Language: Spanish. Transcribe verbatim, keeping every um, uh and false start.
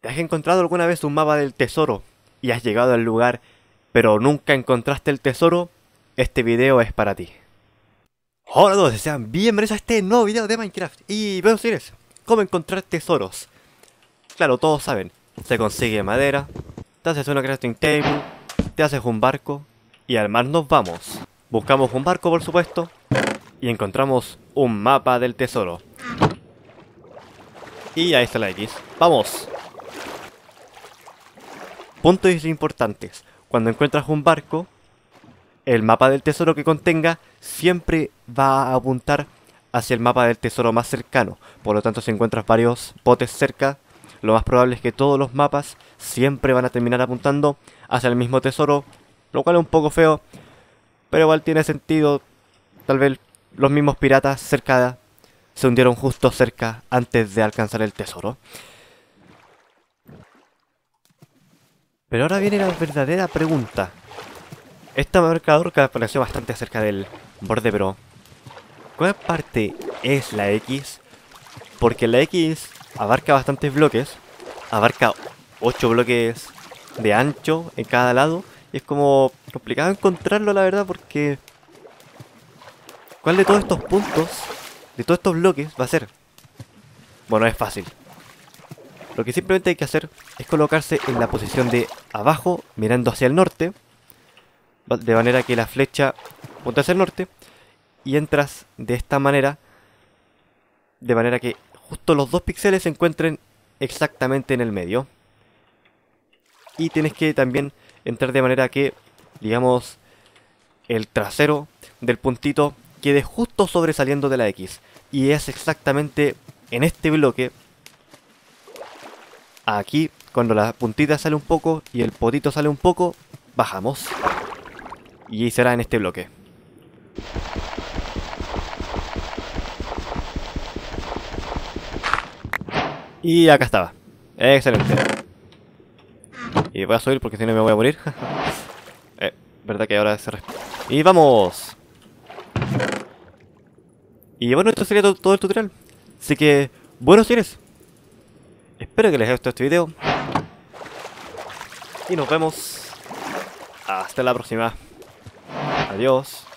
¿Te has encontrado alguna vez un mapa del tesoro y has llegado al lugar pero nunca encontraste el tesoro? Este video es para ti. Hola a todos y sean bienvenidos a este nuevo video de Minecraft. Y bueno, señores, ¿cómo encontrar tesoros? Claro, todos saben, se consigue madera, te haces una crafting table, te haces un barco y al mar nos vamos. Buscamos un barco, por supuesto, y encontramos un mapa del tesoro. Y ahí está la X. ¡Vamos! Puntos importantes. Cuando encuentras un barco, el mapa del tesoro que contenga siempre va a apuntar hacia el mapa del tesoro más cercano. Por lo tanto, si encuentras varios botes cerca, lo más probable es que todos los mapas siempre van a terminar apuntando hacia el mismo tesoro, lo cual es un poco feo, pero igual tiene sentido. Tal vez los mismos piratas cerca se hundieron justo cerca antes de alcanzar el tesoro. Pero ahora viene la verdadera pregunta. Este marcador que apareció bastante cerca del borde, pero ¿cuál parte es la X? Porque la X abarca bastantes bloques, abarca ocho bloques de ancho en cada lado, y es como complicado encontrarlo, la verdad, porque ¿cuál de todos estos puntos, de todos estos bloques va a ser? Bueno, es fácil. Lo que simplemente hay que hacer es colocarse en la posición de abajo, mirando hacia el norte, de manera que la flecha apunta hacia el norte, y entras de esta manera, de manera que justo los dos píxeles se encuentren exactamente en el medio. Y tienes que también entrar de manera que, digamos, el trasero del puntito quede justo sobresaliendo de la X. Y es exactamente en este bloque. Aquí, cuando la puntita sale un poco y el potito sale un poco, bajamos. Y será en este bloque. Y acá estaba. Excelente. Y voy a subir porque si no me voy a morir. eh, verdad que ahora se resp... Y vamos. Y bueno, esto sería todo, todo el tutorial. Así que, bueno, señores, espero que les haya gustado este video. Y nos vemos. Hasta la próxima. Adiós.